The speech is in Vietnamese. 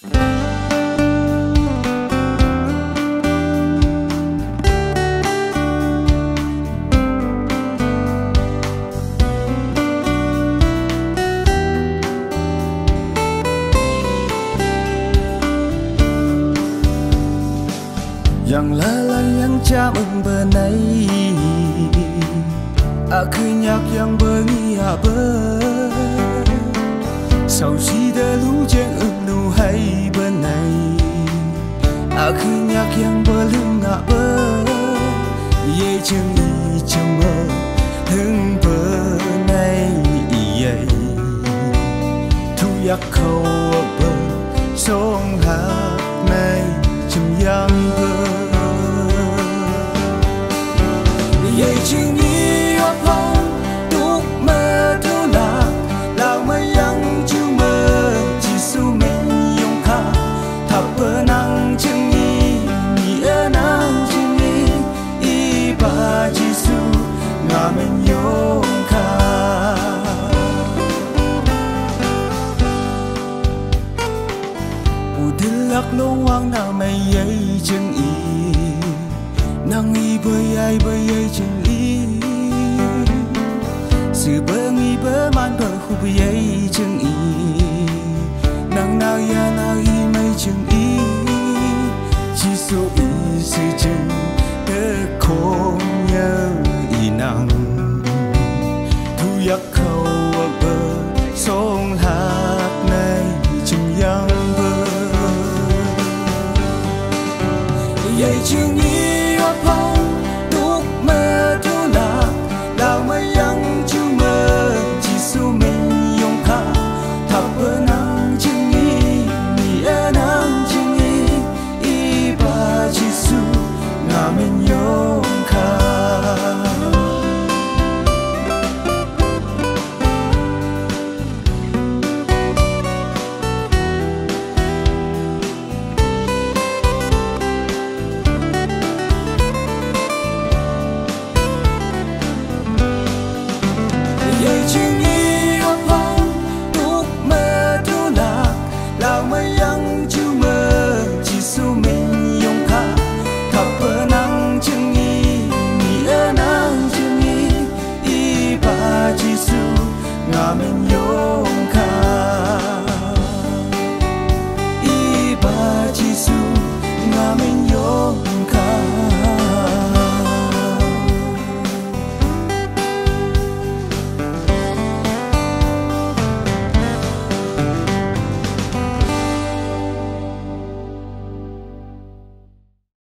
Yang lalai yang jameng benai Akhünyak Yangpü Sau si de lu jeng lu hay benai Akhünyak Yangpü lưng bơ Ye chừng y chừng mơ hưng benai Ye thu yak khâu bơ song hạc này chừng Yangpü Ye chừng y hoa phong tục mơ thu lạc Lao mơ yang chu mơ chỉ su mình dùng khá Thập bơ năng chừng y Ni ơ năng chừng y ba chỉ su ngà mình dùng khá U đinh lạc lông hoang nào mày ấy chừng y Nang y bơi chừng y Sự bơ nghi bơ man bơ khu bơi chừng y Nang nào y mây chừng y Chỉ số y sự chừng tớ không nhớ y nang Thu yak khâu bơ song hạc này chừng Yangpü Ye chừng y hoa phong tục mơ thu lạc Lao mơ yang chu mơ chỉ su mình dùng khá Thập bơ năng chừng y Ni ơ năng chừng y ba chỉ su ngà mình dùng khá Ye chừng y hoa phong tục mơ thu lạc Lao mơ yang chu mơ chỉ su mình dùng khá Thập bơ năng chừng y Ni ơ năng chừng y ba chỉ su ngà mình dùng